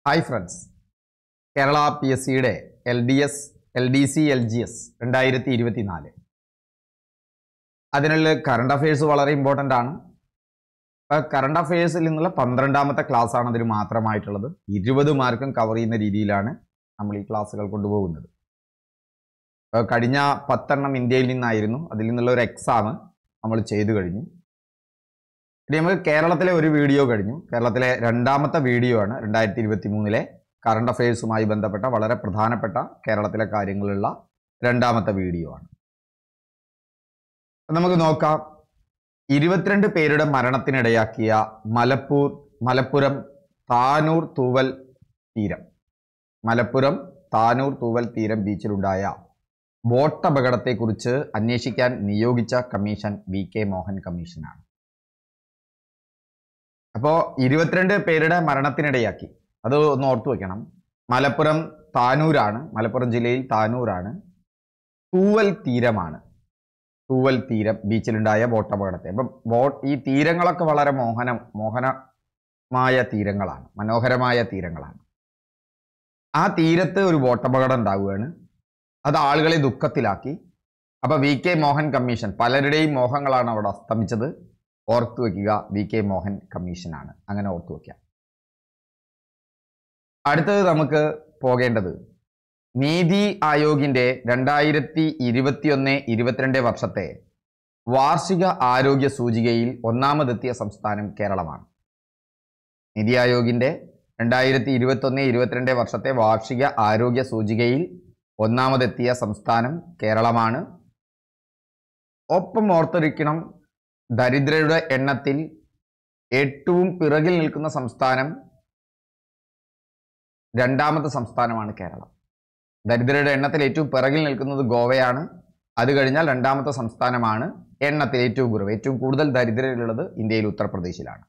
Hi friends, Kerala PSCയുടെ LDS, LDC, LGS 2024 അതിനുള്ള current affairs വളരെ ഇമ്പോർട്ടൻ്റ് ആണ്. കറണ്ട് അഫയേഴ്സിൽ നിന്നുള്ള 12ാമത്തെ ക്ലാസ് ആണ് അതിന് മാത്രമായിട്ടുള്ളത്. 20 മാർക്കും കവർ ചെയ്യുന്ന രീതിയിലാണ് നമ്മൾ ഈ ക്ലാസ്സുകൾ കൊണ്ടുപോകുന്നത്. കഴിഞ്ഞ 10 എണ്ണം ഇന്ത്യയിൽ നിന്നായിരുന്നു. അതിൽ നിന്നുള്ള ഒരു എക്സാം നമ്മൾ ചെയ്തു കഴിഞ്ഞു. ഇനി നമുക്ക് കേരളത്തിലെ ഒരു വീഡിയോ കഴിഞ്ഞു. കേരളത്തിലെ 2ാമത്തെ വീഡിയോ ആണ് 2023 കറണ്ട് അഫയേഴ്സുമായി ബന്ധപ്പെട്ട വളരെ പ്രധാനപ്പെട്ട കേരളത്തിലെ കാര്യങ്ങളുള്ള 2ാമത്തെ വീഡിയോ ആണ്. നമുക്ക് നോക്കാം. 22 പേരുടെ മരണത്തിനിടയാക്കിയ മലപ്പുറം താനൂർ തൂവൽ തീരം തീരം ബീച്ചിലുണ്ടായ ബോട്ടപകടത്തെക്കുറിച്ച് അന്വേഷിക്കാൻ നിയോഗിച്ച കമ്മീഷൻ VK മോഹൻ കമ്മീഷനാണ്. അപ്പോൾ 22 പേരുടെ മരണത്തിനിടയാക്കി, അത് ഒന്ന് ഓർത്തു വെക്കണം. മലപ്പുറം ജില്ലയിൽ താനൂരാണ്. തൂവൽ തീരം ബീച്ചിലുണ്ടായ ബോട്ടപകടത്തെ. അപ്പം ഈ തീരങ്ങളൊക്കെ വളരെ മനോഹരമായ തീരങ്ങളാണ്. ആ തീരത്ത് ഒരു ബോട്ടപകടം ഉണ്ടാവുകയാണ്. അത് ആളുകളെ ദുഃഖത്തിലാക്കി. അപ്പോൾ VK മോഹൻ കമ്മീഷൻ, പലരുടെയും മോഹങ്ങളാണ് അവിടെ അസ്തമിച്ചത്. ഓർത്തു വയ്ക്കുക, VK മോഹൻ കമ്മീഷനാണ്. അങ്ങനെ ഓർത്തു വയ്ക്കാം. അടുത്തത് നമുക്ക് പോകേണ്ടത് നീതി ആയോഗിന്റെ 2021-22 വർഷത്തെ വാർഷിക ആരോഗ്യ സൂചികയിൽ ഒന്നാമതെത്തിയ സംസ്ഥാനം കേരളമാണ്. നീതി ആയോഗിന്റെ 2021-22 വർഷത്തെ വാർഷിക ആരോഗ്യ സൂചികയിൽ ഒന്നാമതെത്തിയ സംസ്ഥാനം കേരളമാണ്. ഒപ്പം ഓർത്തിരിക്കണം, ദരിദ്രരുടെ എണ്ണത്തിൽ ഏറ്റവും പിറകിൽ നിൽക്കുന്ന സംസ്ഥാനം 2ാമത്തെ സംസ്ഥാനമാണ് കേരളം. ദരിദ്രരുടെ എണ്ണത്തിൽ ഏറ്റവും പിറകിൽ നിൽക്കുന്നത് ഗോവയാണ്. അത് കഴിഞ്ഞാൽ 2ാമത്തെ സംസ്ഥാനമാണ് എണ്ണത്തിൽ ഏറ്റവും കുറവ്. ഏറ്റവും കൂടുതൽ ദരിദ്രരുള്ളത് ഇന്ത്യയിൽ ഉത്തർപ്രദേശിലാണ്.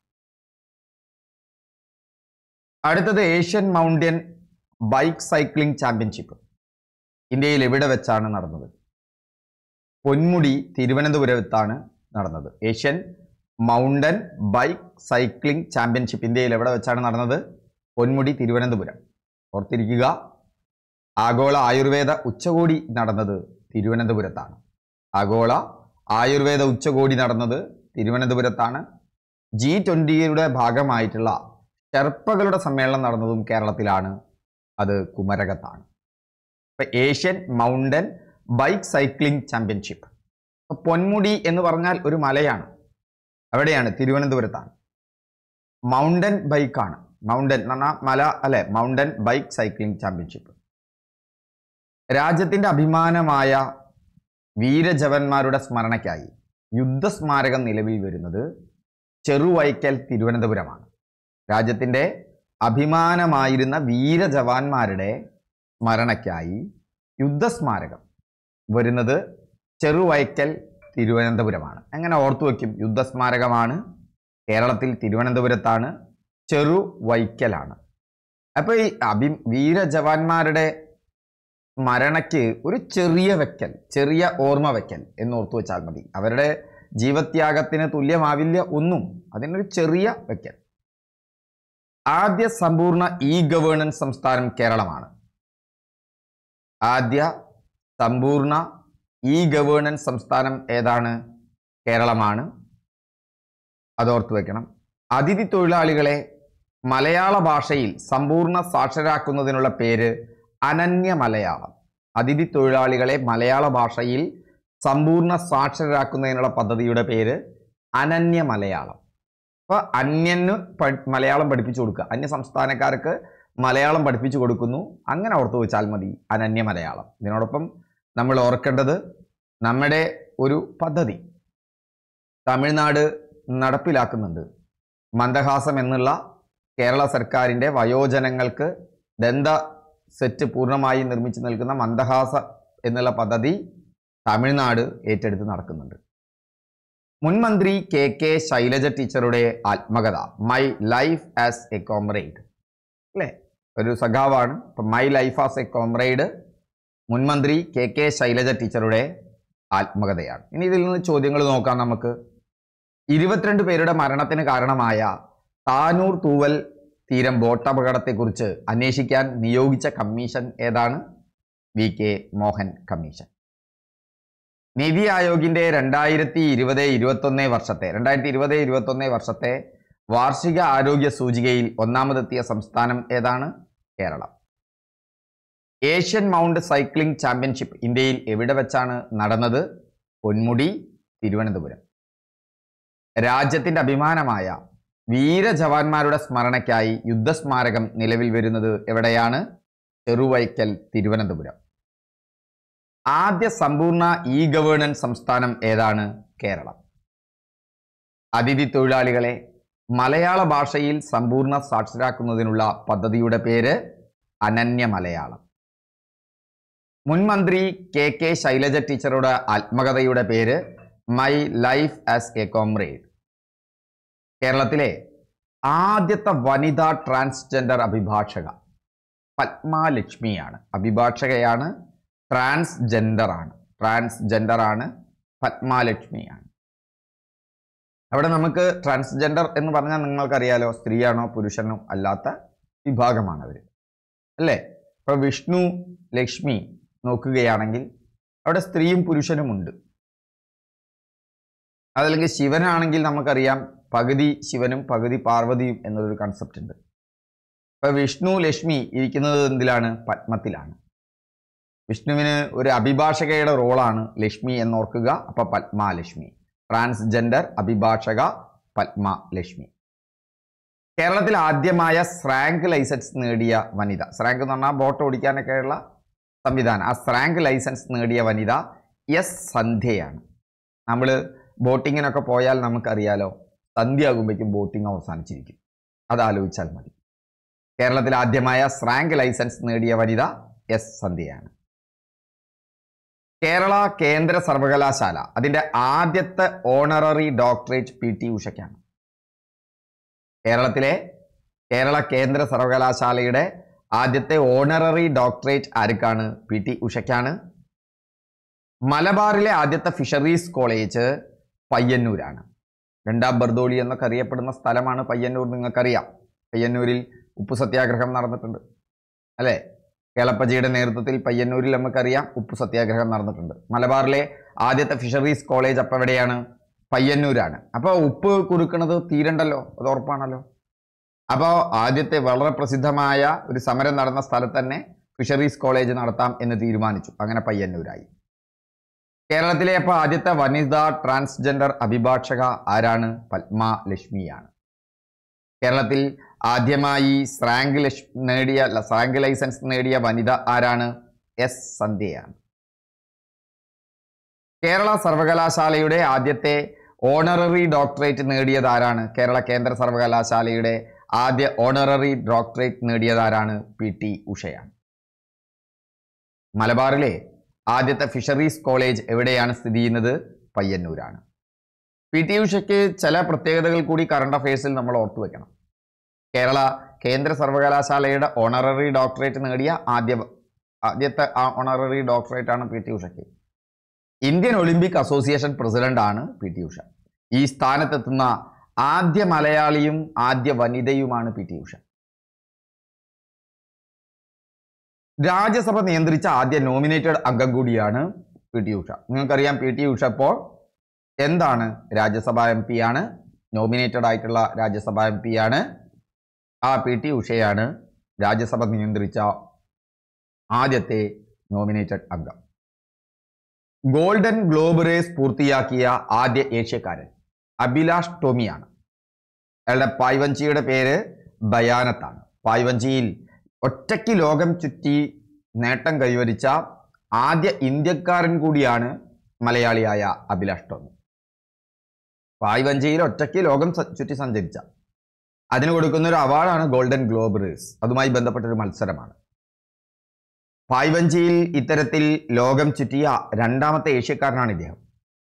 അടുത്തത് Asian mountain bike cycling championship ഇന്ത്യയിൽ എവിടെ വെച്ചാണ് നടന്നത്? പൊന്മുടി, തിരുവനന്തപുരത്താണ് നടന്നത്. Asian mountain bike cycling championship ഇന്ത്യയിൽ എവിടെ വെച്ചാണ് നടന്നത്? പൊന്മുടി, തിരുവനന്തപുരം. ഓർത്തിരിക്കുക. ആഗോള ആയുർവേദ ഉച്ചകോടി നടന്നത് തിരുവനന്തപുരത്താണ്. ആഗോള ആയുർവേദ ഉച്ചകോടി നടന്നത് തിരുവനന്തപുരത്താണ്. G20യുടെ ഭാഗമായിട്ടുള്ള ഷെർപ്പകളുടെ സമ്മേളനം നടന്നതും കേരളത്തിലാണ്. അത് കുമരകത്താണ്. ഇപ്പം Asian mountain bike cycling championship. Ponmudi എന്ന് പറഞ്ഞാൽ ഒരു മലയാണ്. അവിടെയാണ്, തിരുവനന്തപുരത്താണ്. മൗണ്ടൻ ബൈക്കാണ്. മൗണ്ടൻ എന്ന് പറഞ്ഞാൽ മല അല്ലെ. Mountain bike cycling championship. രാജ്യത്തിന്റെ അഭിമാനമായ വീരജവാന്മാരുടെ സ്മരണയ്ക്കായി യുദ്ധസ്മാരകം നിലവിൽ വരുന്നത് ചെറുവൈക്കൽ, തിരുവനന്തപുരമാണ്. രാജ്യത്തിന്റെ അഭിമാനമായിരുന്ന വീരജവാന്മാരുടെ സ്മരണയ്ക്കായി യുദ്ധസ്മാരകം വരുന്നത് ചെറുവൈക്കൽ, തിരുവനന്തപുരമാണ്. എങ്ങനെ ഓർത്തു വയ്ക്കും? യുദ്ധസ്മാരകമാണ് കേരളത്തിൽ, തിരുവനന്തപുരത്താണ്. ചെറുവൈക്കലാണ്. അപ്പോൾ ഈ വീരജവാന്മാരുടെ സ്മരണയ്ക്ക് ഒരു ചെറിയ ഓർമ്മ വയ്ക്കൽ എന്ന് ഓർത്തു വെച്ചാൽ മതി. അവരുടെ ജീവത്യാഗത്തിന് തുല്യമാവില്ല ഒന്നും. അതിനൊരു ചെറിയ വയ്ക്കൽ. ആദ്യ സമ്പൂർണ്ണ ഗവേണൻസ് സംസ്ഥാനം കേരളമാണ്. ആദ്യ സമ്പൂർണ്ണ ഗവേണൻസ് സംസ്ഥാനം ഏതാണ്? കേരളമാണ്. അതോർത്ത് വെക്കണം. അതിഥി തൊഴിലാളികളെ മലയാള ഭാഷയിൽ സമ്പൂർണ്ണ സാക്ഷരരാക്കുന്നതിനുള്ള പേര് അനന്യ മലയാളം. അതിഥി തൊഴിലാളികളെ മലയാള ഭാഷയിൽ സമ്പൂർണ്ണ സാക്ഷരരാക്കുന്നതിനുള്ള പദ്ധതിയുടെ പേര് അനന്യ മലയാളം. അപ്പോൾ അന്യന് മലയാളം പഠിപ്പിച്ചു കൊടുക്കുക, അന്യ സംസ്ഥാനക്കാർക്ക് മലയാളം പഠിപ്പിച്ചു കൊടുക്കുന്നു. അങ്ങനെ ഓർത്തു വെച്ചാൽ മതി, അനന്യ മലയാളം. ഇതിനോടൊപ്പം നമ്മൾ ഓർക്കേണ്ടത്, നമ്മുടെ ഒരു പദ്ധതി തമിഴ്നാട് നടപ്പിലാക്കുന്നുണ്ട്. മന്ദഹാസം എന്നുള്ള കേരള സർക്കാരിൻ്റെ വയോജനങ്ങൾക്ക് ദന്ത സെറ്റ് പൂർണ്ണമായി നിർമ്മിച്ചു നൽകുന്ന മന്ദഹാസ എന്നുള്ള പദ്ധതി തമിഴ്നാട് ഏറ്റെടുത്ത് നടക്കുന്നുണ്ട്. മുൻമന്ത്രി KK ശൈലജ ടീച്ചറുടെ ആത്മകഥ my life as a comrade അല്ലേ, ഒരു സഖാവാണ്. അപ്പം my life as a comrade മുൻമന്ത്രി KK ശൈലജ ടീച്ചറുടെ ആത്മകഥയാണ്. ഇനി ഇതിൽ നിന്ന് ചോദ്യങ്ങൾ നോക്കാം നമുക്ക്. 22 പേരുടെ മരണത്തിന് കാരണമായ താനൂർ തൂവൽ തീരം ബോട്ട് അപകടത്തെക്കുറിച്ച് അന്വേഷിക്കാൻ നിയോഗിച്ച കമ്മീഷൻ ഏതാണ്? VK Mohan commission. നീതി ആയോഗിന്റെ 2020-21 വർഷത്തെ വാർഷിക ആരോഗ്യ സൂചികയിൽ ഒന്നാമതെത്തിയ സംസ്ഥാനം ഏതാണ്? Keralam. Asian mount cycling championship ഇന്ത്യയിൽ എവിടെ വെച്ചാണ് നടന്നത്? പൊന്മുടി, തിരുവനന്തപുരം. രാജ്യത്തിന്റെ അഭിമാനമായ വീരജവാന്മാരുടെ സ്മരണയ്ക്കായി യുദ്ധസ്മാരകം നിലവിൽ വരുന്നത് എവിടെയാണ്? ചെറുവൈക്കൽ, തിരുവനന്തപുരം. ആദ്യ സമ്പൂർണ്ണ ഗവേണൻസ് സംസ്ഥാനം ഏതാണ്? കേരളം. അതിഥി തൊഴിലാളികളെ മലയാള ഭാഷയിൽ സമ്പൂർണ്ണ സാക്ഷരരാക്കുന്നതിനുള്ള പദ്ധതിയുടെ പേര് അനന്യ മലയാളം. മുൻ മന്ത്രി KK ശൈലജ ടീച്ചറുടെ ആത്മകഥയുടെ പേര് my life as a comrade. കേരളത്തിലെ ആദ്യത്തെ വനിതാ ട്രാൻസ്ജെൻഡർ അഭിഭാഷക പത്മാലക്ഷ്മിയാണ്. അഭിഭാഷകയാണ്, ട്രാൻസ്ജെൻഡർ ആണ്, പത്മാലക്ഷ്മിയാണ്. അവിടെ നമുക്ക് ട്രാൻസ്ജെൻഡർ എന്ന് പറഞ്ഞാൽ നിങ്ങൾക്കറിയാലോ, സ്ത്രീയാണോ പുരുഷനോ അല്ലാത്ത വിഭാഗമാണ് അവർ, അല്ലേ? ഇപ്പൊ വിഷ്ണു ലക്ഷ്മി നോക്കുകയാണെങ്കിൽ അവിടെ സ്ത്രീയും പുരുഷനുമുണ്ട്. അതല്ലെങ്കിൽ ശിവനാണെങ്കിൽ നമുക്കറിയാം പകുതി ശിവനും പകുതി പാർവതിയും എന്നൊരു കൺസെപ്റ്റ് ഉണ്ട്. ഇപ്പൊ വിഷ്ണു ലക്ഷ്മി ഇരിക്കുന്നത് എന്തിലാണ്? പത്മത്തിലാണ്. വിഷ്ണുവിന് ഒരു അഭിഭാഷകയുടെ റോളാണ് ലക്ഷ്മി എന്നോർക്കുക. അപ്പൊ പത്മാലക്ഷ്മി. ട്രാൻസ്ജെൻഡർ അഭിഭാഷക പത്മാലക്ഷ്മി. കേരളത്തിൽ ആദ്യമായ സ്രാങ്ക് ലൈസൻസ് നേടിയ വനിത, സ്രാങ്ക് എന്ന് പറഞ്ഞാൽ ബോട്ട് ഓടിക്കാനൊക്കെയുള്ള സംവിധാനം, ആ സ്രാങ്ക് ലൈസൻസ് നേടിയ വനിത S സന്ധ്യയാണ്. നമ്മൾ ബോട്ടിങ്ങിനൊക്കെ പോയാൽ നമുക്കറിയാലോ, സന്ധ്യയാകുമ്പോഴേക്കും ബോട്ടിങ് അവസാനിച്ചിരിക്കും. അതാലോചിച്ചാൽ മതി. കേരളത്തിൽ ആദ്യമായ സ്രാങ്ക് ലൈസൻസ് നേടിയ വനിത S സന്ധ്യയാണ്. കേരള കേന്ദ്ര സർവകലാശാല അതിന്റെ ആദ്യത്തെ ഓണററി ഡോക്ടറേറ്റ് PT ഉഷയ്ക്കാണ്. കേരള കേന്ദ്ര സർവകലാശാലയുടെ ആദ്യത്തെ ഓണററി ഡോക്ടറേറ്റ് ആർക്കാണ്? PT ഉഷയ്ക്കാണ്. മലബാറിലെ ആദ്യത്തെ ഫിഷറീസ് കോളേജ് പയ്യന്നൂരാണ്. രണ്ടാം ബർദോളി എന്നൊക്കെ അറിയപ്പെടുന്ന സ്ഥലമാണ് പയ്യന്നൂർ. നിങ്ങൾക്കറിയാം, പയ്യന്നൂരിൽ ഉപ്പു സത്യാഗ്രഹം നടന്നിട്ടുണ്ട്, അല്ലേ? കേളപ്പജിയുടെ നേതൃത്വത്തിൽ പയ്യന്നൂരിൽ നമുക്കറിയാം ഉപ്പു സത്യാഗ്രഹം നടന്നിട്ടുണ്ട്. മലബാറിലെ ആദ്യത്തെ ഫിഷറീസ് കോളേജ് അപ്പം എവിടെയാണ്? പയ്യന്നൂരാണ്. അപ്പോൾ ഉപ്പ് കുറുക്കണത് തീരണ്ടല്ലോ, അത് ഉറപ്പാണല്ലോ. അപ്പോൾ ആദ്യത്തെ വളരെ പ്രസിദ്ധമായ ഒരു സമരം നടന്ന സ്ഥലത്ത് തന്നെ ഫിഷറീസ് കോളേജ് നടത്താം എന്ന് തീരുമാനിച്ചു. അങ്ങനെ പയ്യന്നൂരായി. കേരളത്തിലെ അപ്പോൾ ആദ്യത്തെ വനിതാ ട്രാൻസ്ജെൻഡർ അഭിഭാഷക ആരാണ്? പത്മാലക്ഷ്മിയാണ്. കേരളത്തിൽ ആദ്യമായി സ്രാങ്ക് ലൈസൻസ് നേടിയ വനിത ആരാണ്? S സന്ധ്യയാണ്. കേരള സർവകലാശാലയുടെ ആദ്യത്തെ ഓണററി ഡോക്ടറേറ്റ് നേടിയത് ആരാണ്? കേരള കേന്ദ്ര സർവകലാശാലയുടെ ആദ്യ ഓണററി ഡോക്ടറേറ്റ് നേടിയത് ആരാണ്? PT ഉഷയാണ്. മലബാറിലെ ആദ്യത്തെ ഫിഷറീസ് കോളേജ് എവിടെയാണ് സ്ഥിതി ചെയ്യുന്നത്? പയ്യന്നൂരാണ്. PT ഉഷയ്ക്ക് ചില പ്രത്യേകതകൾ കൂടി കറണ്ട് അഫയേഴ്സിൽ നമ്മൾ ഓർത്തു വെക്കണം. കേരള കേന്ദ്ര സർവകലാശാലയുടെ ഓണററി ഡോക്ടറേറ്റ് നേടിയ ആദ്യത്തെ ഓണററി ഡോക്ടറേറ്റ് ആണ് PT ഉഷയ്ക്ക്. ഇന്ത്യൻ ഒളിമ്പിക് അസോസിയേഷൻ പ്രസിഡന്റ് ആണ് PT ഉഷ. ഈ സ്ഥാനത്തെത്തുന്ന ആദ്യ മലയാളിയും ആദ്യ വനിതയുമാണ് PT ഉഷ. രാജ്യസഭ നിയന്ത്രിച്ച ആദ്യ നോമിനേറ്റഡ് അംഗം കൂടിയാണ് PT ഉഷ. നിങ്ങൾക്കറിയാം PT ഉഷ ഇപ്പോൾ എന്താണ്? രാജ്യസഭാ MP ആണ്, നോമിനേറ്റഡ് ആയിട്ടുള്ള രാജ്യസഭാ MP ആണ്. ആ PT ഉഷയാണ് രാജ്യസഭ നിയന്ത്രിച്ച ആദ്യത്തെ നോമിനേറ്റഡ് അംഗം. ഗോൾഡൻ ഗ്ലോബ് റേസ് പൂർത്തിയാക്കിയ ആദ്യ ഏഷ്യക്കാരൻ അഭിലാഷ് ടോമിയാണ്. അയാളുടെ പായ്വഞ്ചിയുടെ പേര് ബയാനത്താണ്. പായ്വഞ്ചിയിൽ ഒറ്റയ്ക്ക് ലോകം ചുറ്റി നേട്ടം കൈവരിച്ച ആദ്യ ഇന്ത്യക്കാരൻ കൂടിയാണ് മലയാളിയായ അഭിലാഷ് ടോമി. പായ്വഞ്ചിയിൽ ഒറ്റയ്ക്ക് ലോകം ചുറ്റി സഞ്ചരിച്ച, അതിന് കൊടുക്കുന്ന ഒരു അവാർഡാണ് ഗോൾഡൻ ഗ്ലോബ് റേസ്. അതുമായി ബന്ധപ്പെട്ടൊരു മത്സരമാണ്. പായ്വഞ്ചിയിൽ ഇത്തരത്തിൽ ലോകം ചുറ്റിയ രണ്ടാമത്തെ ഏഷ്യക്കാരനാണ് ഇദ്ദേഹം.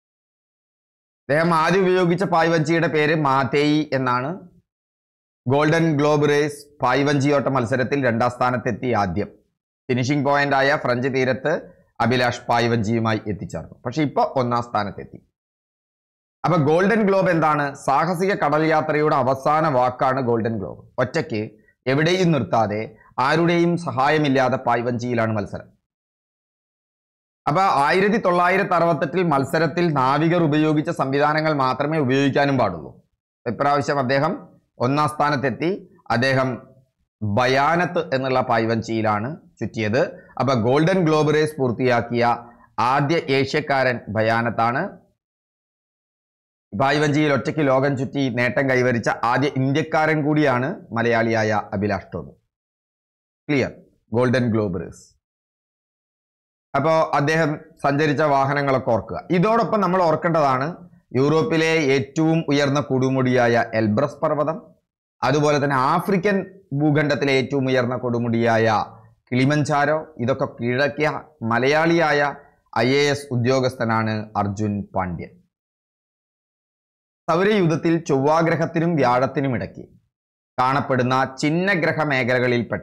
ആദ്യം ഉപയോഗിച്ച പായ്വഞ്ചിയുടെ പേര് മാതേയി എന്നാണ്. ഗോൾഡൻ ഗ്ലോബ് റേസ് പായ്വഞ്ചിയോട്ട മത്സരത്തിൽ 2ാം സ്ഥാനത്തെത്തി. ആദ്യം ഫിനിഷിംഗ് പോയിന്റ് ആയ ഫ്രഞ്ച് തീരത്ത് അഭിലാഷ് പായ്വഞ്ചിയുമായി എത്തിച്ചേർന്നു. പക്ഷെ ഇപ്പോൾ 1ാം സ്ഥാനത്തെത്തി. അപ്പൊ ഗോൾഡൻ ഗ്ലോബ് എന്താണ്? സാഹസിക കടൽ യാത്രയുടെ അവസാന വാക്കാണ് ഗോൾഡൻ ഗ്ലോബ്. ഒറ്റയ്ക്ക് എവിടെയും നിർത്താതെ ആരുടെയും സഹായമില്ലാതെ പായ്വഞ്ചിയിലാണ് മത്സരം. അപ്പൊ 1968 മത്സരത്തിൽ നാവികർ ഉപയോഗിച്ച സംവിധാനങ്ങൾ മാത്രമേ ഉപയോഗിക്കാനും പാടുള്ളൂ. ഇപ്രാവശ്യം അദ്ദേഹം 1ാം സ്ഥാനത്തെത്തി. അദ്ദേഹം ബയാനത്ത് എന്നുള്ള പായ്വഞ്ചിയിലാണ് ചുറ്റിയത്. അപ്പൊ ഗോൾഡൻ ഗ്ലോബ് റേസ് പൂർത്തിയാക്കിയ ആദ്യ ഏഷ്യക്കാരൻ ബയാനത്താണ്. പായ്വഞ്ചിയിൽ ഒറ്റയ്ക്ക് ലോകം ചുറ്റി നേട്ടം കൈവരിച്ച ആദ്യ ഇന്ത്യക്കാരൻ കൂടിയാണ് മലയാളിയായ Abhilash Tomy. Clear? Golden Globe Race. അപ്പോൾ അദ്ദേഹം സഞ്ചരിച്ച വാഹനങ്ങളൊക്കെ ഓർക്കുക. ഇതോടൊപ്പം നമ്മൾ ഓർക്കേണ്ടതാണ് യൂറോപ്പിലെ ഏറ്റവും ഉയർന്ന കൊടുമുടിയായ എൽബ്രസ് പർവ്വതം, അതുപോലെ തന്നെ ആഫ്രിക്കൻ ഭൂഖണ്ഡത്തിലെ ഏറ്റവും ഉയർന്ന കൊടുമുടിയായ കിളിമഞ്ചാരോ. ഇതൊക്കെ കീഴടക്കിയ മലയാളിയായ IAS ഉദ്യോഗസ്ഥനാണ് അർജുൻ പാണ്ഡ്യൻ. സൗരയൂഥത്തിൽ ചൊവ്വാഗ്രഹത്തിനും വ്യാഴത്തിനും ഇടയ്ക്ക് കാണപ്പെടുന്ന ചിഹ്നഗ്രഹ മേഖലകളിൽപ്പെട്ട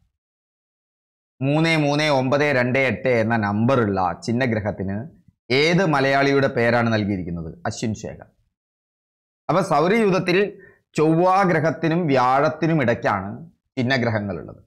339228 എന്ന നമ്പറുള്ള ചിഹ്നഗ്രഹത്തിന് ഏത് മലയാളിയുടെ പേരാണ് നൽകിയിരിക്കുന്നത്? അശ്വിൻ ശേഖർ. അപ്പൊ സൗരയൂഥത്തിൽ ചൊവ്വാഗ്രഹത്തിനും വ്യാഴത്തിനും ഇടയ്ക്കാണ് ചിഹ്നഗ്രഹങ്ങളുള്ളത്.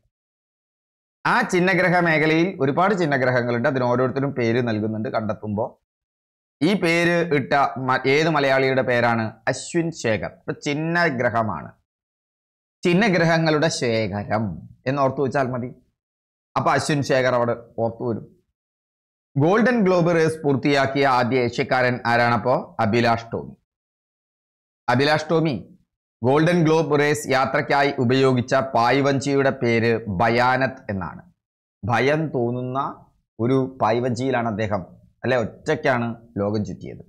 ആ ചിഹ്നഗ്രഹ മേഖലയിൽ ഒരുപാട് ചിഹ്നഗ്രഹങ്ങളുണ്ട്. അതിന് ഓരോരുത്തരും പേര് നൽകുന്നുണ്ട്. കണ്ടെത്തുമ്പോൾ ഈ പേര് ഇട്ട ഏത് മലയാളിയുടെ പേരാണ്? അശ്വിൻ ശേഖർ. ഇപ്പൊ ചിഹ്നഗ്രഹമാണ്, ചിഹ്നഗ്രഹങ്ങളുടെ ശേഖരം എന്ന് ഓർത്തു വെച്ചാൽ മതി. അപ്പൊ അശ്വിൻ ശേഖർ അവിടെ ഓർത്തു വരും. ഗോൾഡൻ ഗ്ലോബ് റേസ് പൂർത്തിയാക്കിയ ആദ്യ ഏഷ്യക്കാരൻ ആരാണപ്പോ? Abhilash Tomy. Abhilash Tomy Golden Globe Race യാത്രയ്ക്കായി ഉപയോഗിച്ച പായ്വഞ്ചിയുടെ പേര് ബയാനത്ത് എന്നാണ്. ഭയം തോന്നുന്ന ഒരു പായ്വഞ്ചിയിലാണ് അദ്ദേഹം, അല്ലെ, ഒറ്റയ്ക്കാണ് ലോകം ചുറ്റിയത്.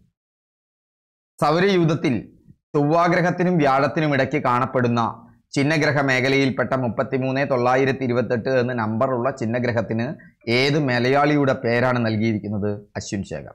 സൗരയൂഥത്തിൽ ചൊവ്വാഗ്രഹത്തിനും വ്യാഴത്തിനും ഇടയ്ക്ക് കാണപ്പെടുന്ന ചിഹ്നഗ്രഹ മേഖലയിൽപ്പെട്ട 33,928 എന്ന നമ്പറുള്ള ചിഹ്നഗ്രഹത്തിന് ഏത് മലയാളിയുടെ പേരാണ് നൽകിയിരിക്കുന്നത്? അശ്വിൻ ശേഖർ.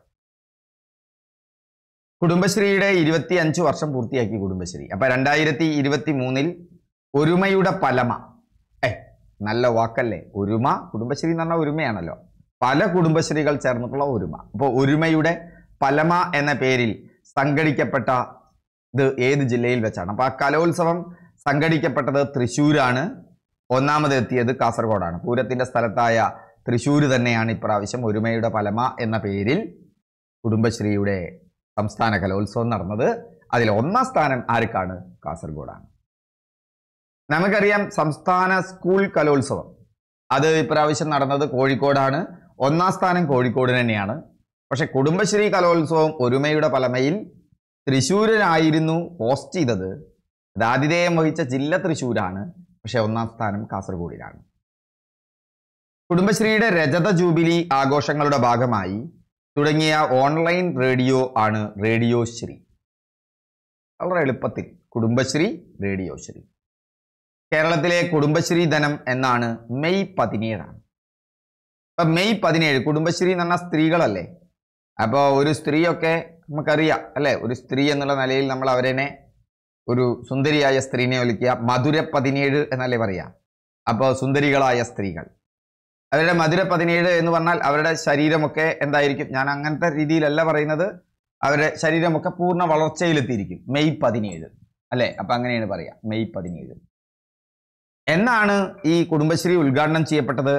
കുടുംബശ്രീയുടെ 25 വർഷം പൂർത്തിയാക്കി കുടുംബശ്രീ. അപ്പൊ 2023 ഒരുമയുടെ പലമ. നല്ല വാക്കല്ലേ ഒരുമ. കുടുംബശ്രീ എന്ന് പറഞ്ഞാൽ ഒരുമയാണല്ലോ. പല കുടുംബശ്രീകൾ ചേർന്നിട്ടുള്ള ഒരുമ. അപ്പോൾ ഒരുമയുടെ പലമ എന്ന പേരിൽ സംഘടിക്കപ്പെട്ട ഇത് ഏത് ജില്ലയിൽ വെച്ചാണ്? അപ്പൊ ആ കലോത്സവം സംഘടിക്കപ്പെട്ടത് തൃശ്ശൂരാണ്. ഒന്നാമത് എത്തിയത് കാസർഗോഡാണ്. പൂരത്തിന്റെ സ്ഥലത്തായ തൃശ്ശൂർ തന്നെയാണ് ഇപ്രാവശ്യം ഒരുമയുടെ പലമ എന്ന പേരിൽ കുടുംബശ്രീയുടെ സംസ്ഥാന കലോത്സവം നടന്നത്. അതിൽ 1ാം സ്ഥാനം ആർക്കാണ്? കാസർഗോഡാണ്. നമുക്കറിയാം സംസ്ഥാന സ്കൂൾ കലോത്സവം അത് ഇപ്രാവശ്യം നടന്നത് കോഴിക്കോടാണ്. 1ാം സ്ഥാനം കോഴിക്കോട് തന്നെയാണ്. പക്ഷെ കുടുംബശ്രീ കലോത്സവം ഒരുമയുടെ പലമയിൽ തൃശ്ശൂരിനായിരുന്നു ഹോസ്റ്റ് ചെയ്തത്. അത് ആതിഥേയം വഹിച്ച ജില്ല തൃശ്ശൂരാണ്. പക്ഷെ 1ാം സ്ഥാനം കാസർഗോഡിലാണ്. കുടുംബശ്രീയുടെ രജത ജൂബിലി ആഘോഷങ്ങളുടെ ഭാഗമായി തുടങ്ങിയ ഓൺലൈൻ റേഡിയോ ആണ് റേഡിയോ ശ്രീ. വളരെ എളുപ്പത്തിൽ കുടുംബശ്രീ, റേഡിയോ ശ്രീ. കേരളത്തിലെ കുടുംബശ്രീ ദിനം എന്നാണ് മെയ് 17. അപ്പൊ മെയ് 17 കുടുംബശ്രീ എന്ന് പറഞ്ഞാൽ സ്ത്രീകളല്ലേ. അപ്പോൾ ഒരു സ്ത്രീയൊക്കെ നമുക്കറിയാം അല്ലെ. ഒരു സ്ത്രീ എന്നുള്ള നിലയിൽ നമ്മൾ അവരെ ഒരു സുന്ദരിയായ സ്ത്രീനെ വിളിക്കുക മധുര 17 എന്നല്ലേ പറയാ. അപ്പോൾ സുന്ദരികളായ സ്ത്രീകൾ, അവരുടെ മധുര 17 എന്ന് പറഞ്ഞാൽ അവരുടെ ശരീരമൊക്കെ എന്തായിരിക്കും? ഞാൻ അങ്ങനത്തെ രീതിയിലല്ല പറയുന്നത്. അവരുടെ ശരീരമൊക്കെ പൂർണ്ണ വളർച്ചയിലെത്തിയിരിക്കും മെയ് 17 അല്ലെ. അപ്പൊ അങ്ങനെയാണ് പറയാ മെയ് 17. എന്നാണ് ഈ കുടുംബശ്രീ ഉദ്ഘാടനം ചെയ്യപ്പെട്ടത്?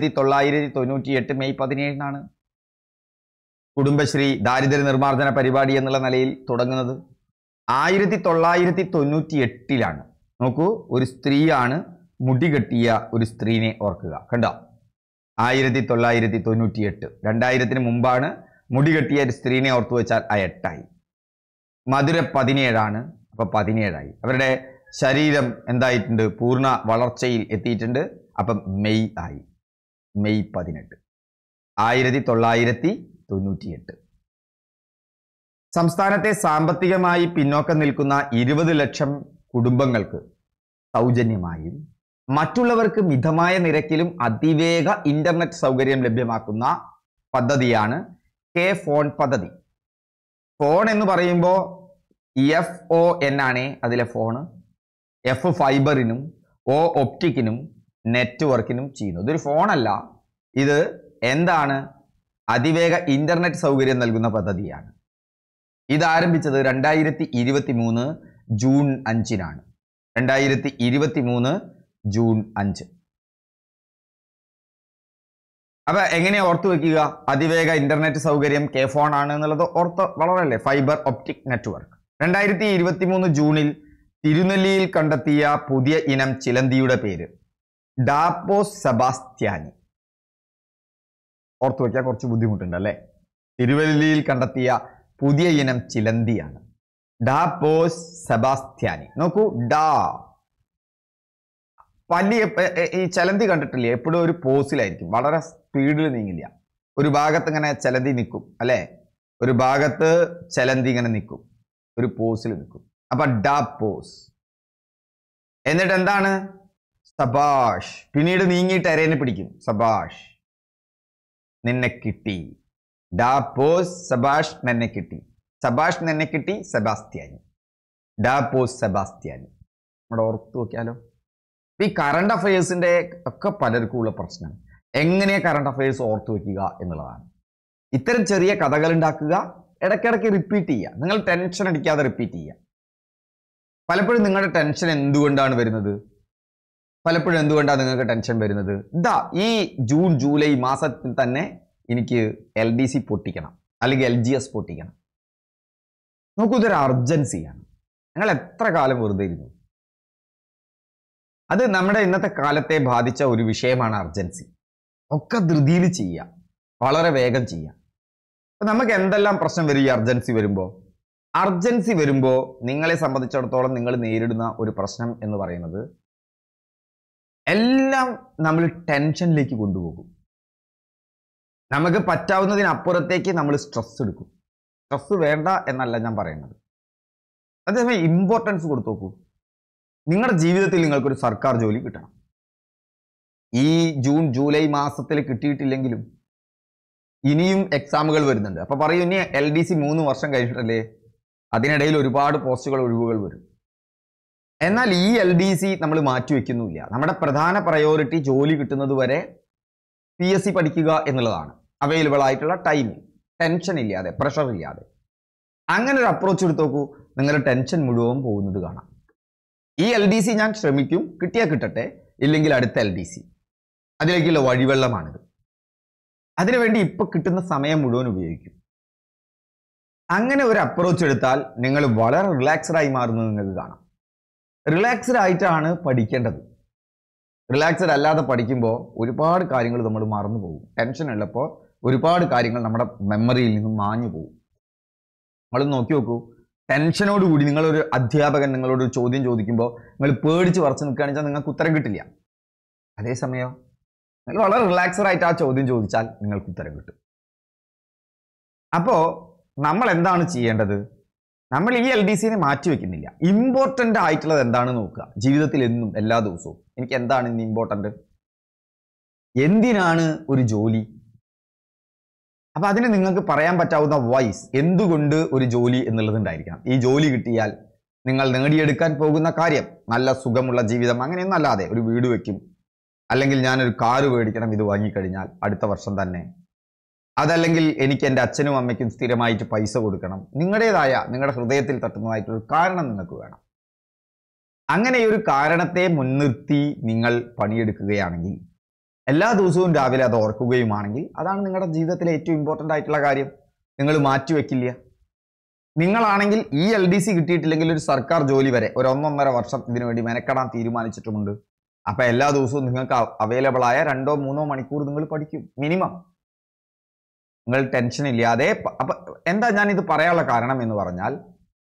1998 മെയ് 17 കുടുംബശ്രീ ദാരിദ്ര്യ നിർമ്മാർജ്ജന പരിപാടി എന്നുള്ള നിലയിൽ തുടങ്ങുന്നത്. 1998 നോക്കൂ, ഒരു സ്ത്രീയാണ് മുടി കെട്ടിയ ഒരു സ്ത്രീനെ ഓർക്കുക. കണ്ടോ? 1998. 2000 മുമ്പാണ് മുടി കെട്ടിയ ഒരു സ്ത്രീനെ ഓർത്തു വെച്ചാൽ ആ 8ആയി. മധുര 17. അപ്പൊ 17ആയി. അവരുടെ ശരീരം എന്തായിട്ടുണ്ട്? പൂർണ്ണ വളർച്ചയിൽ എത്തിയിട്ടുണ്ട്. അപ്പം മെയ് ആയി. മെയ് 18. 1998. സംസ്ഥാനത്തെ സാമ്പത്തികമായി പിന്നോക്കം നിൽക്കുന്ന 20 ലക്ഷം കുടുംബങ്ങൾക്ക് സൗജന്യമായും മറ്റുള്ളവർക്ക് മിതമായ നിരക്കിലും അതിവേഗ ഇന്റർനെറ്റ് സൗകര്യം ലഭ്യമാക്കുന്ന പദ്ധതിയാണ് K-ഫോൺ പദ്ധതി. ഫോൺ എന്ന് പറയുമ്പോൾ FON ആണ് അതിലെ ഫോണ്. F ഫൈബറിനും O ഒപ്റ്റിക്കിനും നെറ്റ്വർക്കിനും ചെയ്യുന്നു. ഇതൊരു ഫോണല്ല, ഇത് എന്താണ്? അതിവേഗ ഇന്റർനെറ്റ് സൗകര്യം നൽകുന്ന പദ്ധതിയാണ്. ഇത് ആരംഭിച്ചത് 2023 ജൂൺ 5. 2023 ജൂൺ 5. അപ്പൊ എങ്ങനെ ഓർത്തു വെക്കുക? അതിവേഗ ഇന്റർനെറ്റ് സൗകര്യം കെ ഫോൺ ആണ് എന്നുള്ളത് ഓർത്ത് വളരല്ലേ. Fibre optic network. 2023 ജൂണിൽ തിരുനെല്ലിയിൽ കണ്ടെത്തിയ പുതിയ ഇനം ചിലന്തിയുടെ പേര് ഡാപ്പോസ് സെബാസ്റ്റ്യാനി. ഓർത്തു വയ്ക്കാൻ കുറച്ച് ബുദ്ധിമുട്ടുണ്ട് അല്ലെ. തിരുനെല്ലിയിൽ കണ്ടെത്തിയ പുതിയ ഇനം ചിലന്തിയാണ് ഡാപ്പോസ് സെബാസ്റ്റ്യാനി. നോക്കൂ, വലിയ ഈ ചലന്തി കണ്ടിട്ടില്ലേ? എപ്പോഴും ഒരു പോസിലായിരിക്കും, വളരെ സ്പീഡിൽ നീങ്ങില്ല. ഒരു ഭാഗത്ത് ഇങ്ങനെ ചലന്തി നിൽക്കും അല്ലെ, ഒരു ഭാഗത്ത് ചലന്തി ഇങ്ങനെ നിൽക്കും, ഒരു പോസിൽ നിൽക്കും. അപ്പൊ ഡാപ്പോസ്. എന്നിട്ട് എന്താണ്? സബാഷ്. പിന്നീട് നീങ്ങിയിട്ട് എരേനെ പിടിക്കും. സബാഷ്, നിന്നെ കിട്ടി. ഡാപ്പോസ് സബാഷ്, നിന്നെ കിട്ടി. സബാഷ്, നിന്നെ കിട്ടി. സെബാസ്റ്റ്യാനി, ഡാപ്പോസ് സെബാസ്റ്റ്യാനി. നമ്മുടെ ഓർത്തു നോക്കിയാലോ. ഈ കറണ്ട് അഫയേഴ്സിന്റെ ഒക്കെ പലർക്കും ഉള്ള പ്രശ്നം എങ്ങനെ കറണ്ട് അഫയേഴ്സ് ഓർത്തു വെക്കുക എന്നുള്ളതാണ്. ഇത്തരം ചെറിയ കഥകൾ ഉണ്ടാക്കുക, ഇടയ്ക്കിടയ്ക്ക് റിപ്പീറ്റ് ചെയ്യുക. നിങ്ങൾ ടെൻഷൻ അടിക്കാതെ റിപ്പീറ്റ് ചെയ്യുക. പലപ്പോഴും നിങ്ങളുടെ ടെൻഷൻ എന്തുകൊണ്ടാണ് വരുന്നത്? പലപ്പോഴും എന്തുകൊണ്ടാണ് നിങ്ങൾക്ക് ടെൻഷൻ വരുന്നത്? ഈ ജൂൺ ജൂലൈ മാസത്തിൽ തന്നെ എനിക്ക് LDC പൊട്ടിക്കണം, അല്ലെങ്കിൽ LGS പൊട്ടിക്കണം. നോക്കൂ, ഇതൊരു അർജൻസിയാണ്. നിങ്ങൾ എത്ര കാലം വെറുതെ ഇരുന്നു? അത് നമ്മുടെ ഇന്നത്തെ കാലത്തെ ബാധിച്ച ഒരു വിഷയമാണ് അർജൻസി. ഒക്കെ ധൃതിയിൽ ചെയ്യുക, വളരെ വേഗം ചെയ്യുക. നമുക്ക് എന്തെല്ലാം പ്രശ്നം വരും ഈ അർജൻസി വരുമ്പോൾ? അർജൻസി വരുമ്പോൾ നിങ്ങളെ സംബന്ധിച്ചിടത്തോളം നിങ്ങൾ നേരിടുന്ന ഒരു പ്രശ്നം എന്ന് പറയുന്നത് എല്ലാം നമ്മൾ ടെൻഷനിലേക്ക് കൊണ്ടുപോകും. നമുക്ക് പറ്റാവുന്നതിനപ്പുറത്തേക്ക് നമ്മൾ സ്ട്രെസ് എടുക്കും. സ്ട്രെസ് വേണ്ട എന്നല്ല ഞാൻ പറയുന്നത്. അതേസമയം ഇമ്പോർട്ടൻസ് കൊടുത്തു നോക്കൂ. നിങ്ങളുടെ ജീവിതത്തിൽ നിങ്ങൾക്കൊരു സർക്കാർ ജോലി കിട്ടണം. ഈ ജൂൺ ജൂലൈ മാസത്തിൽ കിട്ടിയിട്ടില്ലെങ്കിലും ഇനിയും എക്സാമുകൾ വരുന്നുണ്ട്. അപ്പൊ പറയൂ, ഇനി LDC 3 വർഷം കഴിഞ്ഞിട്ടല്ലേ, അതിനിടയിൽ ഒരുപാട് പോസ്റ്റുകൾ ഒഴിവുകൾ വരും. എന്നാൽ ഈ LDC നമ്മൾ മാറ്റിവെക്കുന്നില്ല. നമ്മുടെ പ്രധാന പ്രയോറിറ്റി ജോലി കിട്ടുന്നത് വരെ PSC പഠിക്കുക എന്നുള്ളതാണ്. അവൈലബിൾ ആയിട്ടുള്ള ടൈമിൽ ടെൻഷൻ ഇല്ലാതെ, പ്രഷർ ഇല്ലാതെ. അങ്ങനെ ഒരു അപ്രോച്ച് എടുത്ത് നോക്കൂ, നിങ്ങളുടെ ടെൻഷൻ മുഴുവൻ പോകുന്നത് കാണാം. ഈ LDC ഞാൻ ശ്രമിക്കും, കിട്ടിയാൽ കിട്ടട്ടെ, ഇല്ലെങ്കിൽ അടുത്ത LDC. അതിലേക്കുള്ള വഴിവെള്ളമാണിത്. അതിനുവേണ്ടി ഇപ്പൊ കിട്ടുന്ന സമയം മുഴുവൻ ഉപയോഗിക്കും. അങ്ങനെ ഒരു അപ്രോച്ച് എടുത്താൽ നിങ്ങൾ വളരെ റിലാക്സ്ഡ് ആയി മാറുന്നത് നിങ്ങൾക്ക് കാണാം. റിലാക്സ്ഡ് ആയിട്ടാണ് പഠിക്കേണ്ടത്. റിലാക്സ്ഡ് അല്ലാതെ പഠിക്കുമ്പോൾ ഒരുപാട് കാര്യങ്ങൾ നമ്മൾ മറന്നു പോകും. ടെൻഷൻ ഉള്ളപ്പോൾ ഒരുപാട് കാര്യങ്ങൾ നമ്മുടെ മെമ്മറിയിൽ നിന്നും മാഞ്ഞു പോകും. നിങ്ങൾ നോക്കി നോക്കൂ, ടെൻഷനോടുകൂടി നിങ്ങളൊരു അധ്യാപകൻ നിങ്ങളോട് ഒരു ചോദ്യം ചോദിക്കുമ്പോൾ നിങ്ങൾ പേടിച്ച് വറച്ച് നിൽക്കുകയാണെന്ന് വെച്ചാൽ നിങ്ങൾക്ക് ഉത്തരം കിട്ടില്ല. അതേസമയം നിങ്ങൾ വളരെ റിലാക്സ്ഡ് ആയിട്ട് ആ ചോദ്യം ചോദിച്ചാൽ നിങ്ങൾക്ക് ഉത്തരം കിട്ടും. അപ്പോൾ നമ്മൾ എന്താണ് ചെയ്യേണ്ടത്? നമ്മൾ ഈ LDCനെ മാറ്റിവെക്കുന്നില്ല. ഇമ്പോർട്ടൻ്റ് ആയിട്ടുള്ളത് എന്താണ് നോക്കുക. ജീവിതത്തിൽ എന്നും എല്ലാ ദിവസവും എനിക്ക് എന്താണ് ഇന്ന് ഇമ്പോർട്ടൻ്റ്? എന്തിനാണ് ഒരു ജോലി? അപ്പൊ അതിന് നിങ്ങൾക്ക് പറയാൻ പറ്റാവുന്ന വൈസ് എന്തുകൊണ്ട് ഒരു ജോലി എന്നുള്ളതുണ്ടായിരിക്കണം. ഈ ജോലി കിട്ടിയാൽ നിങ്ങൾ നേടിയെടുക്കാൻ പോകുന്ന കാര്യം നല്ല സുഖമുള്ള ജീവിതം, അങ്ങനെയൊന്നും അല്ലാതെ ഒരു വീട് വെക്കും, അല്ലെങ്കിൽ ഞാനൊരു കാറ് മേടിക്കണം, ഇത് വാങ്ങിക്കഴിഞ്ഞാൽ അടുത്ത വർഷം തന്നെ. അതല്ലെങ്കിൽ എനിക്ക് എൻ്റെ അച്ഛനും അമ്മയ്ക്കും സ്ഥിരമായിട്ട് പൈസ കൊടുക്കണം. നിങ്ങളുടേതായ, നിങ്ങളുടെ ഹൃദയത്തിൽ തട്ടുന്നതായിട്ടൊരു കാരണം നിങ്ങൾക്ക് വേണം. അങ്ങനെ ഒരു കാരണത്തെ മുൻനിർത്തി നിങ്ങൾ പണിയെടുക്കുകയാണെങ്കിൽ, എല്ലാ ദിവസവും രാവിലെ അത് ഓർക്കുകയുമാണെങ്കിൽ, അതാണ് നിങ്ങളുടെ ജീവിതത്തിലെ ഏറ്റവും ഇമ്പോർട്ടൻ്റ് ആയിട്ടുള്ള കാര്യം. നിങ്ങൾ മാറ്റിവെക്കില്ല. നിങ്ങളാണെങ്കിൽ ഈ LDC കിട്ടിയിട്ടില്ലെങ്കിൽ ഒരു സർക്കാർ ജോലി വരെ ഒരു 1.5 വർഷം ഇതിനു വേണ്ടി മെനക്കെടാൻ തീരുമാനിച്ചിട്ടുമുണ്ട്. അപ്പൊ എല്ലാ ദിവസവും നിങ്ങൾക്ക് അവൈലബിൾ ആയ 2-3 മണിക്കൂർ നിങ്ങൾ പഠിക്കും മിനിമം. നിങ്ങൾ ടെൻഷൻ ഇല്ലാതെ. അപ്പൊ എന്താ ഞാൻ ഇത് പറയാനുള്ള കാരണം എന്ന് പറഞ്ഞാൽ,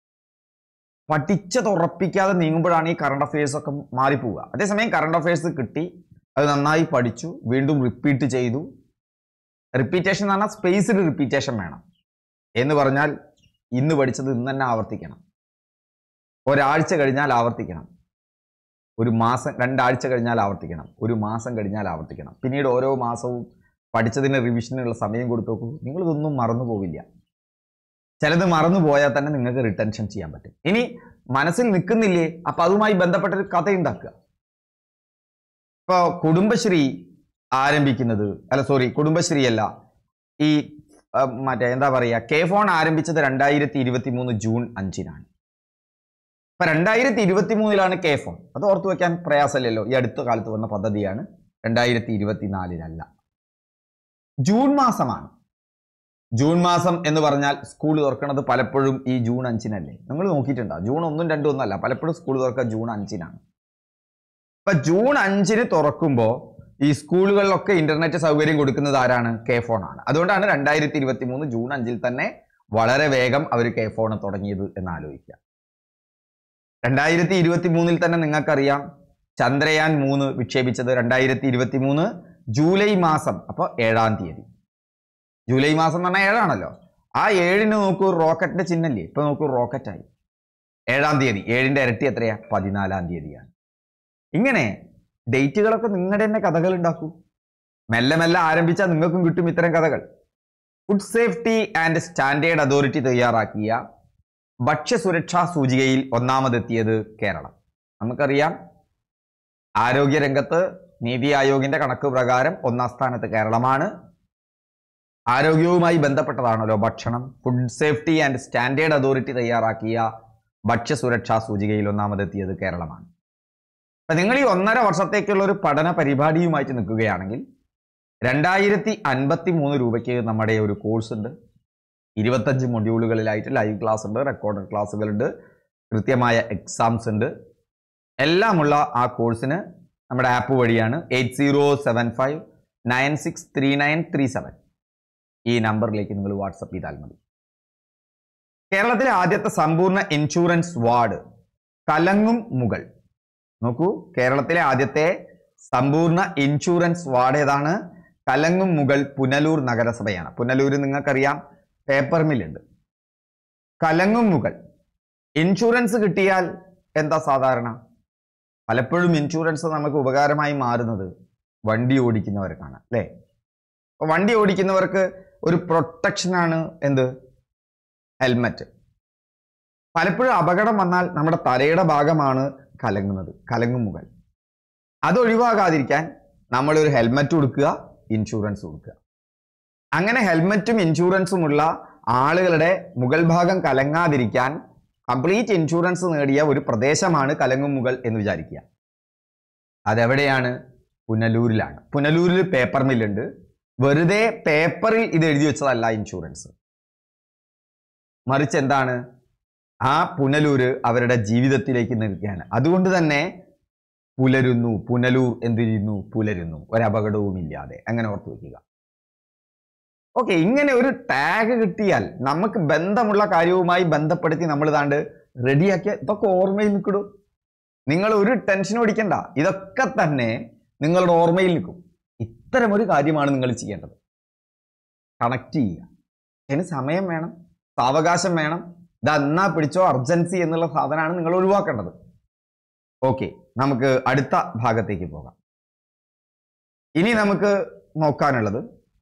പഠിച്ചത് ഉറപ്പിക്കാതെ നീങ്ങുമ്പോഴാണ് ഈ കറണ്ട് അഫയേഴ്സ് ഒക്കെ മാറിപ്പോവുക. അതേസമയം കറണ്ട് അഫയേഴ്സ് കിട്ടി, അത് നന്നായി പഠിച്ചു, വീണ്ടും റിപ്പീറ്റ് ചെയ്തു. റിപ്പീറ്റേഷൻ എന്ന് പറഞ്ഞാൽ സ്പേസ്ഡ് റിപ്പീറ്റേഷൻ വേണം. എന്ന് പറഞ്ഞാൽ ഇന്ന് പഠിച്ചത് ഇന്ന് തന്നെ ആവർത്തിക്കണം. ഒരാഴ്ച കഴിഞ്ഞാൽ ആവർത്തിക്കണം, ഒരു മാസം 2 ആഴ്ച കഴിഞ്ഞാൽ ആവർത്തിക്കണം, ഒരു മാസം കഴിഞ്ഞാൽ ആവർത്തിക്കണം. പിന്നീട് ഓരോ മാസവും പഠിച്ചതിന് റിവിഷനുള്ള സമയം കൊടുത്തു നോക്കൂ, നിങ്ങളിതൊന്നും മറന്നു പോവില്ല. ചിലത് മറന്നു പോയാൽ തന്നെ നിങ്ങൾക്ക് റിട്ടൻഷൻ ചെയ്യാൻ പറ്റും. ഇനി മനസ്സിൽ നിൽക്കുന്നില്ലേ, അപ്പൊ അതുമായി ബന്ധപ്പെട്ടൊരു കഥ ഉണ്ടാക്കുക. ഇപ്പോൾ കുടുംബശ്രീ ആരംഭിക്കുന്നത്, കുടുംബശ്രീ അല്ല, ഈ മറ്റേ എന്താ പറയുക, കെ ഫോൺ ആരംഭിച്ചത് 2023 ജൂൺ 5-നാണ്. ഇപ്പൊ 2023 കെ ഫോൺ. അത് ഓർത്തു വെക്കാൻ പ്രയാസമില്ലല്ലോ, ഈ അടുത്ത കാലത്ത് വന്ന പദ്ധതിയാണ്. 2024 ജൂൺ മാസമാണ്. ജൂൺ മാസം എന്ന് പറഞ്ഞാൽ സ്കൂൾ തുറക്കുന്നത് പലപ്പോഴും ഈ ജൂൺ 5-നല്ലേ? നിങ്ങൾ നോക്കിയിട്ടുണ്ടോ? ജൂൺ 1, 2 ഒന്നല്ല, പലപ്പോഴും സ്കൂൾ തുറക്കുക ജൂൺ 5-നാണ്. ഇപ്പൊ ജൂൺ 5-ന് തുറക്കുമ്പോൾ ഈ സ്കൂളുകളിലൊക്കെ ഇന്റർനെറ്റ് സൗകര്യം കൊടുക്കുന്നത് ആരാണ്? കെ ഫോൺ ആണ്. അതുകൊണ്ടാണ് 2023 ജൂൺ 5-ൽ തന്നെ വളരെ വേഗം അവർ കെ ഫോൺ തുടങ്ങിയത് എന്ന് ആലോചിക്കുക. 2023-ൽ തന്നെ നിങ്ങൾക്കറിയാം ചന്ദ്രയാൻ 3 വിക്ഷേപിച്ചത് 2023 ജൂലൈ മാസം, അപ്പോൾ 7-ാം തീയതി. ജൂലൈ മാസം എന്ന് പറഞ്ഞാൽ 7ആണല്ലോ. ആ 7-ന് നോക്കൂ, റോക്കറ്റിന്റെ ചിഹ്നല്ലേ? ഇപ്പൊ നോക്കൂ, റോക്കറ്റായി. 7-ാം തീയതി, 7-ന്റെ ഇരട്ടി എത്രയാ? 14-ാം തീയതിയാണ്. ഇങ്ങനെ ഡേറ്റുകളൊക്കെ നിങ്ങളുടെ തന്നെ കഥകൾ ഉണ്ടാക്കൂ. മെല്ലെ മെല്ലെ ആരംഭിച്ചാൽ നിങ്ങൾക്കും കിട്ടും ഇത്തരം കഥകൾ. Food safety and standard authority തയ്യാറാക്കിയ ഭക്ഷ്യസുരക്ഷാ സൂചികയിൽ ഒന്നാമതെത്തിയത് കേരളം. നമുക്കറിയാം ആരോഗ്യരംഗത്ത് നീതി ആയോഗിന്റെ കണക്ക് പ്രകാരം 1-ാം സ്ഥാനത്ത് കേരളമാണ്. ആരോഗ്യവുമായി ബന്ധപ്പെട്ടതാണല്ലോ ഭക്ഷണം. Food safety and standard authority തയ്യാറാക്കിയ ഭക്ഷ്യസുരക്ഷാ സൂചികയിൽ ഒന്നാമതെത്തിയത് കേരളമാണ്. അപ്പൊ നിങ്ങൾ ഈ 1.5 വർഷത്തേക്കുള്ള ഒരു പഠന പരിപാടിയുമായിട്ട് നിൽക്കുകയാണെങ്കിൽ 2053 രൂപയ്ക്ക് നമ്മുടെ ഒരു കോഴ്സ് ഉണ്ട്. 25 മൊഡ്യൂളുകളിലായിട്ട് ലൈവ് ക്ലാസ് ഉണ്ട്, റെക്കോർഡഡ് ക്ലാസ്സുകളുണ്ട്, കൃത്യമായ എക്സാംസ് ഉണ്ട്. എല്ലാമുള്ള ആ കോഴ്സിന് നമ്മുടെ ആപ്പ് വഴിയാണ് 8075963937 ഈ നമ്പറിലേക്ക് നിങ്ങൾ വാട്സപ്പ് ചെയ്താൽ മതി. കേരളത്തിലെ ആദ്യത്തെ സമ്പൂർണ്ണ ഇൻഷുറൻസ് വാർഡ് കലങ്ങും മുകൾ. നോക്കൂ, കേരളത്തിലെ ആദ്യത്തെ സമ്പൂർണ്ണ ഇൻഷുറൻസ് വാർഡ് ഏതാണ്? കലങ്ങും മുകൾ പുനലൂർ നഗരസഭയാണ്. പുനലൂർ നിങ്ങൾക്കറിയാം പേപ്പർ മില്ലുണ്ട്. കലങ്ങും മുകൾ. ഇൻഷുറൻസ് കിട്ടിയാൽ എന്താ സാധാരണ? പലപ്പോഴും ഇൻഷുറൻസ് നമുക്ക് ഉപകാരമായി മാറുന്നത് വണ്ടി ഓടിക്കുന്നവർക്കാണ്, അല്ലേ? വണ്ടി ഓടിക്കുന്നവർക്ക് ഒരു പ്രൊട്ടക്ഷനാണ് എന്ത്? ഹെൽമറ്റ്. പലപ്പോഴും അപകടം വന്നാൽ നമ്മുടെ തലയുടെ ഭാഗമാണ് കലങ്ങുന്നത്, കലങ്ങും മുകൾ. അതൊഴിവാകാതിരിക്കാൻ നമ്മളൊരു ഹെൽമറ്റ് കൊടുക്കുക, ഇൻഷുറൻസ് കൊടുക്കുക. അങ്ങനെ ഹെൽമറ്റും ഇൻഷുറൻസുമുള്ള ആളുകളുടെ മുകൾ ഭാഗം കലങ്ങാതിരിക്കാൻ കംപ്ലീറ്റ് ഇൻഷുറൻസ് നേടിയ ഒരു പ്രദേശമാണ് കലങ്ങും മുകൾ എന്ന് വിചാരിക്കുക. അതെവിടെയാണ്? പുനലൂരിലാണ്. പുനലൂരിൽ പേപ്പർ മില്ലുണ്ട്. വെറുതെ പേപ്പറിൽ ഇത് എഴുതി വെച്ചതല്ല ഇൻഷുറൻസ്, മറിച്ച് എന്താണ്? ആ പുനലൂര് അവരുടെ ജീവിതത്തിലേക്ക് നിൽക്കുകയാണ്. അതുകൊണ്ട് തന്നെ പുലരുന്നു, പുനലൂർ എന്തിരുന്നു? പുലരുന്നു, ഒരപകടവും ഇല്ലാതെ. അങ്ങനെ ഓർത്തു വയ്ക്കുക. ഓക്കെ, ഇങ്ങനെ ഒരു ടാഗ് കിട്ടിയാൽ നമുക്ക് ബന്ധമുള്ള കാര്യവുമായി ബന്ധപ്പെടുത്തി നമ്മൾ താണ്ട് റെഡിയാക്കിയ ഇതൊക്കെ ഓർമ്മയിൽ നിൽക്കിടും. നിങ്ങൾ ഒരു ടെൻഷനും അടിക്കണ്ട, ഇതൊക്കെ തന്നെ നിങ്ങളുടെ ഓർമ്മയിൽ നിൽക്കും. ഇത്തരം ഒരു കാര്യമാണ് നിങ്ങൾ ചെയ്യേണ്ടത്. കണക്ട് ചെയ്യുക. അതിന് സമയം വേണം, സാവകാശം വേണം. ഇത് എന്നാ പിടിച്ചോ, അർജൻസി എന്നുള്ള സാധനമാണ് നിങ്ങൾ ഒഴിവാക്കേണ്ടത്. ഓക്കെ, നമുക്ക് അടുത്ത ഭാഗത്തേക്ക് പോകാം. ഇനി നമുക്ക് നോക്കാനുള്ളത്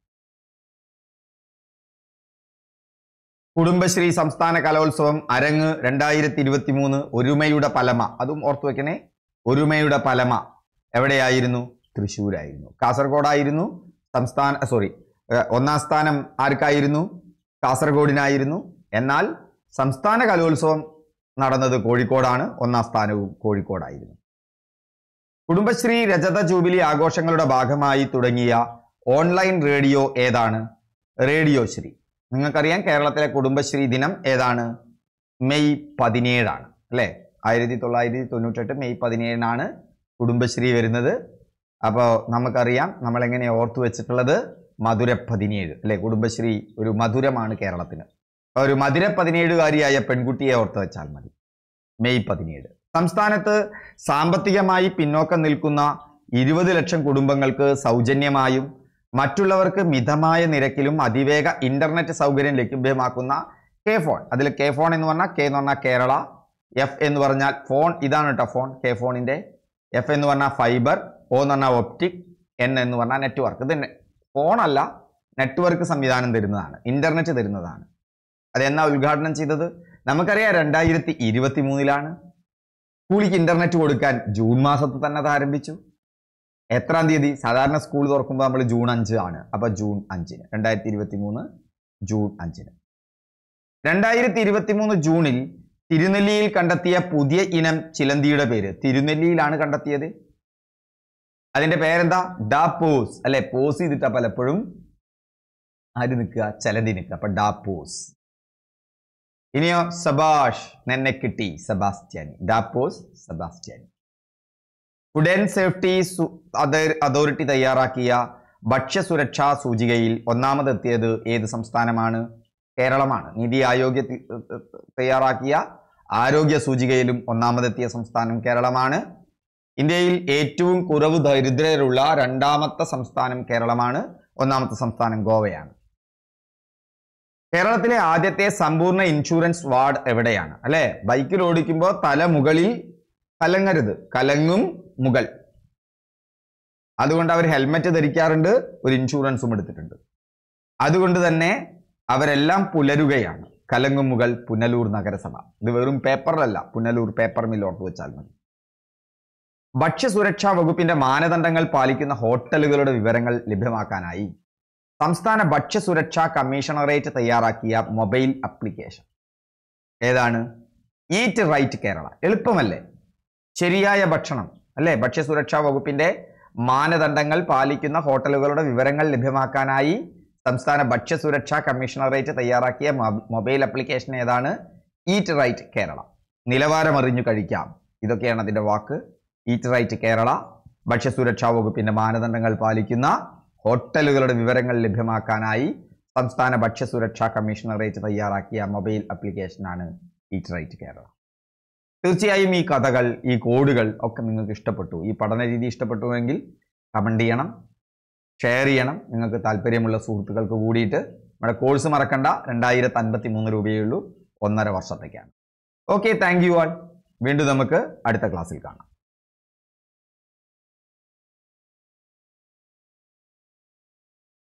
കുടുംബശ്രീ സംസ്ഥാന കലോത്സവം അരങ്ങ് 2023 ഒരുമയുടെ പലമ. അതും ഓർത്തു വെക്കണേ, ഒരുമയുടെ പലമ എവിടെയായിരുന്നു? തൃശ്ശൂരായിരുന്നു. കാസർഗോഡായിരുന്നു ഒന്നാം സ്ഥാനം ആർക്കായിരുന്നു? കാസർഗോഡിനായിരുന്നു. എന്നാൽ സംസ്ഥാന കലോത്സവം നടന്നത് കോഴിക്കോടാണ്. 1-ാം സ്ഥാനവും കോഴിക്കോടായിരുന്നു. കുടുംബശ്രീ രജത ജൂബിലി ആഘോഷങ്ങളുടെ ഭാഗമായി തുടങ്ങിയ ഓൺലൈൻ റേഡിയോ ഏതാണ്? റേഡിയോ ശ്രീ. നിങ്ങൾക്കറിയാം കേരളത്തിലെ കുടുംബശ്രീ ദിനം ഏതാണ്? മെയ് 17 ആണ്, അല്ലേ? 1998 മെയ് 17 കുടുംബശ്രീ വരുന്നത്. അപ്പോൾ നമുക്കറിയാം നമ്മൾ എങ്ങനെ ഓർത്തു വെച്ചിട്ടുള്ളത്? മധുര 17, അല്ലേ? കുടുംബശ്രീ ഒരു മധുരമാണ് കേരളത്തിന്. ഒരു മധുര 17കാരിയായ പെൺകുട്ടിയെ ഓർത്ത് വെച്ചാൽ മതി. മെയ് 17. സംസ്ഥാനത്ത് സാമ്പത്തികമായി പിന്നോക്കം നിൽക്കുന്ന 20 ലക്ഷം കുടുംബങ്ങൾക്ക് സൗജന്യമായും മറ്റുള്ളവർക്ക് മിതമായ നിരക്കിലും അതിവേഗ ഇന്റർനെറ്റ് സൗകര്യം ലഭ്യമാക്കുന്ന കെ ഫോൺ. അതിൽ കെ ഫോൺ എന്ന് പറഞ്ഞാൽ കെ എന്ന് പറഞ്ഞാൽ കേരള, എഫ് എന്ന് പറഞ്ഞാൽ ഫോൺ, ഇതാണ് കേട്ടോ ഫോൺ, കെ ഫോണിന്റെ. എഫ് എന്ന് പറഞ്ഞാൽ ഫൈബർ, ഒ എന്ന് പറഞ്ഞാൽ ഒപ്റ്റിക്, എൻ എന്ന് പറഞ്ഞാൽ നെറ്റ്വർക്ക്. ഇത് ഫോണല്ല, നെറ്റ്വർക്ക് സംവിധാനം തരുന്നതാണ്, ഇന്റർനെറ്റ് തരുന്നതാണ്. അതെന്നാ ഉദ്ഘാടനം ചെയ്തത്? നമുക്കറിയാം 2023 സ്കൂളിലേക്ക് ഇന്റർനെറ്റ് കൊടുക്കാൻ ജൂൺ മാസത്തിൽ തന്നെ അത് ആരംഭിച്ചു. എത്രാം തീയതി? സാധാരണ സ്കൂൾ തുറക്കുമ്പോൾ നമ്മൾ ജൂൺ 5 ആണ്. അപ്പൊ ജൂൺ 5-ന് 2023 ജൂൺ 5-ന് 2023 ജൂണിൽ തിരുനെല്ലിയിൽ കണ്ടെത്തിയ പുതിയ ഇനം ചിലന്തിയുടെ പേര്. തിരുനെല്ലിയിലാണ് കണ്ടെത്തിയത്. അതിന്റെ പേരെന്താ? ഡാപ്പോസ് അല്ലെ. പോസ് ചെയ്തിട്ടാ പലപ്പോഴും ആര് നിൽക്കുക? ചിലന്തി നിൽക്കുക. അപ്പൊ ഡാപ്പോസ്. ഇനിയോ സബാഷ്, നിന്നെ കിട്ടി. സെബാസ്റ്റ്യാനി. ഡാപ്പോസ് സെബാസ്റ്റ്യാനി. ഫുഡ് ആൻഡ് സേഫ്റ്റി അതോറിറ്റി തയ്യാറാക്കിയ ഭക്ഷ്യസുരക്ഷാ സൂചികയിൽ ഒന്നാമതെത്തിയത് ഏത് സംസ്ഥാനമാണ്? കേരളമാണ്. നീതി ആയോഗ് തയ്യാറാക്കിയ ആരോഗ്യ സൂചികയിലും ഒന്നാമതെത്തിയ സംസ്ഥാനം കേരളമാണ്. ഇന്ത്യയിൽ ഏറ്റവും കുറവ് ദരിദ്രരുള്ള രണ്ടാമത്തെ സംസ്ഥാനം കേരളമാണ്. ഒന്നാമത്തെ സംസ്ഥാനം ഗോവയാണ്. കേരളത്തിലെ ആദ്യത്തെ സമ്പൂർണ്ണ ഇൻഷുറൻസ് വാർഡ് എവിടെയാണ്? അല്ലെ, ബൈക്കിൽ ഓടിക്കുമ്പോൾ തല മുകളിൽ കലങ്ങരുത്, കലങ്ങും മുകൾ. അതുകൊണ്ട് അവർ ഹെൽമെറ്റ് ധരിക്കാറുണ്ട്, ഒരു ഇൻഷുറൻസും എടുത്തിട്ടുണ്ട്. അതുകൊണ്ട് തന്നെ അവരെല്ലാം പുലരുകയാണ്. കലങ്ങും മുകൾ പുനലൂർ നഗരസഭ. ഇത് വെറും പേപ്പറിലല്ല, പുനലൂർ പേപ്പർ മിൽ ഓർത്ത് വെച്ചാൽ മതി. ഭക്ഷ്യസുരക്ഷാ വകുപ്പിന്റെ മാനദണ്ഡങ്ങൾ പാലിക്കുന്ന ഹോട്ടലുകളുടെ വിവരങ്ങൾ ലഭ്യമാക്കാനായി സംസ്ഥാന ഭക്ഷ്യസുരക്ഷാ കമ്മീഷണറേറ്റ് തയ്യാറാക്കിയ മൊബൈൽ ആപ്ലിക്കേഷൻ ഏതാണ്? Eat right Kerala. എളുപ്പമല്ലേ? ശരിയായ ഭക്ഷണം അല്ലെ. ഭക്ഷ്യസുരക്ഷാ വകുപ്പിന്റെ മാനദണ്ഡങ്ങൾ പാലിക്കുന്ന ഹോട്ടലുകളുടെ വിവരങ്ങൾ ലഭ്യമാക്കാനായി സംസ്ഥാന ഭക്ഷ്യസുരക്ഷാ കമ്മീഷണറേറ്റ് തയ്യാറാക്കിയ മൊബൈൽ ആപ്ലിക്കേഷൻ ഏതാണ്? Eat right Kerala. നിലവാരമറിഞ്ഞു കഴിക്കാം, ഇതൊക്കെയാണ് അതിന്റെ വാക്ക്. Eat right Kerala. ഭക്ഷ്യസുരക്ഷാ വകുപ്പിന്റെ മാനദണ്ഡങ്ങൾ പാലിക്കുന്ന ഹോട്ടലുകളുടെ വിവരങ്ങൾ ലഭ്യമാക്കാനായി സംസ്ഥാന ഭക്ഷ്യസുരക്ഷാ കമ്മീഷണറേറ്റ് തയ്യാറാക്കിയ മൊബൈൽ ആപ്ലിക്കേഷനാണ് ഈറ്റ് റൈറ്റ് കേരള. തീർച്ചയായും ഈ കഥകൾ, ഈ കോഡുകൾ ഒക്കെ നിങ്ങൾക്ക് ഇഷ്ടപ്പെട്ടു, ഈ പഠന രീതി ഇഷ്ടപ്പെട്ടുവെങ്കിൽ കമന്റ് ചെയ്യണം, ഷെയർ ചെയ്യണം. നിങ്ങൾക്ക് താല്പര്യമുള്ള സുഹൃത്തുക്കൾക്ക് കൂടിയിട്ട്. നമ്മുടെ കോഴ്സ് മറക്കണ്ട, 2053 രൂപയേ ഉള്ളൂ, 1.5 വർഷത്തേക്കാണ്. Okay, thank you all. വീണ്ടും നമുക്ക് അടുത്ത ക്ലാസ്സിൽ കാണാം.